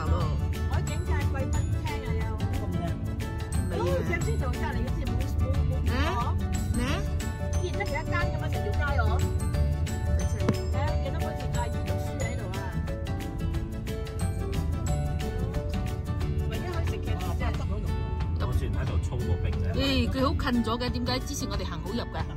下咯。 我整晒貴賓廳啊又。咁靚。好似先做隔離嘅先冇見過。之前得佢一間咁啊，成條街我。係啊，見到嗰條大二讀書喺度啊。唯一可以食嘅即係得嗰度。 我之前喺度操過冰嘅。 誒，佢好近咗嘅，點解之前我哋行好入嘅？